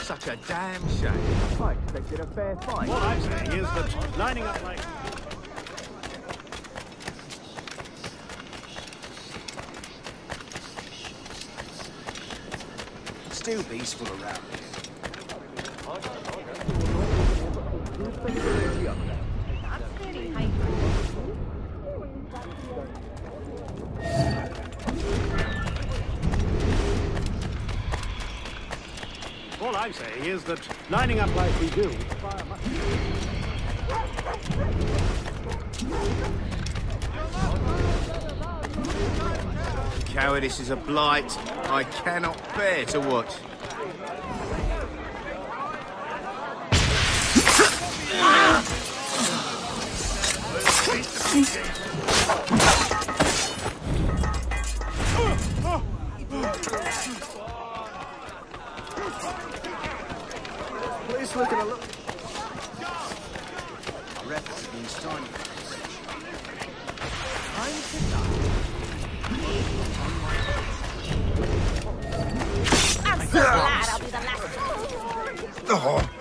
Such a damn shame. I expected a fair fight. All I'm saying is that lining up like... Still peaceful around here. All I'm saying is that lining up like we do... Cowardice is a blight I cannot bear to watch. Please look at a look. Reps have been starting. I'm so glad I'll be the last. Oh.